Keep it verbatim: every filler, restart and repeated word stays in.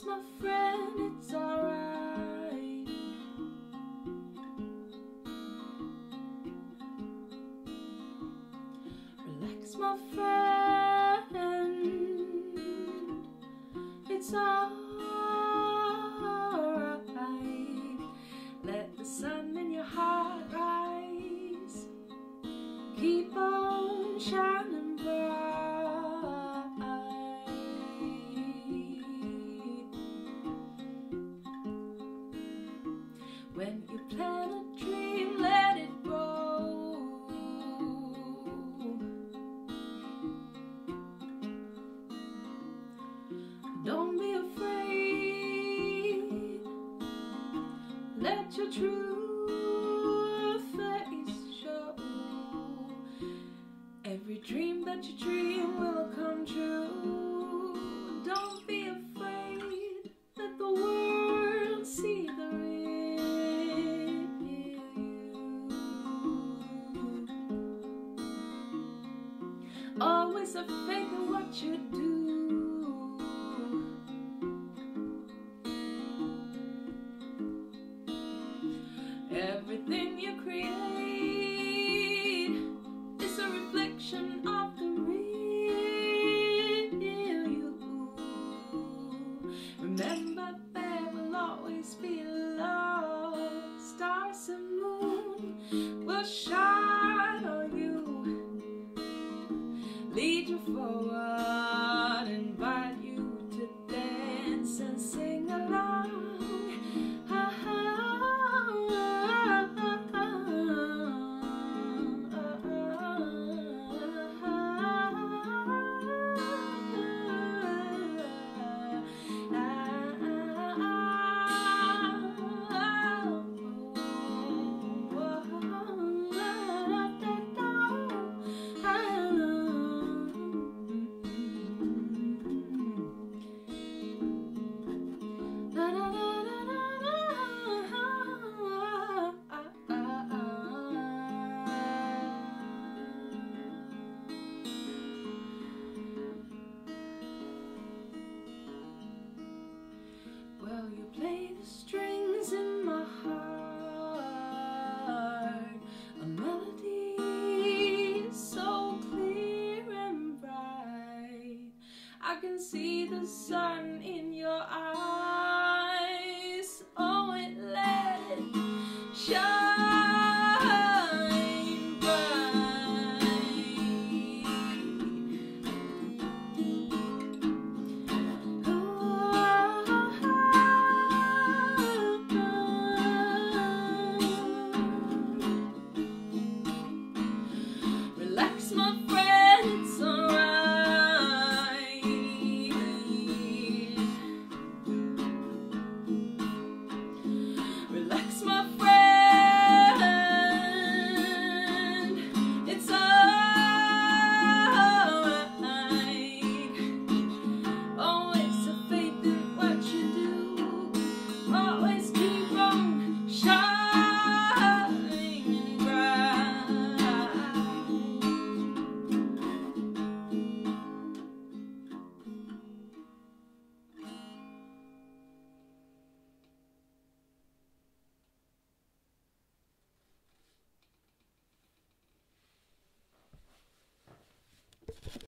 Relax, my friend, it's alright. Relax, my friend, it's alright. Let the sun in your heart rise. Keep on shining bright. When you plan a dream, let it grow. Don't be afraid. Let your true face show. Every dream that you dream will come true. Don't be afraid. Let the world see the real you. Always have faith in what you do. Everything you create is a reflection of the real you. Remember, there will always be love. Stars and moon will shine on you, lead you forward, invite you to dance and sing along. Well, you play the strings in my heart, a melody so clear and bright. I can see the sun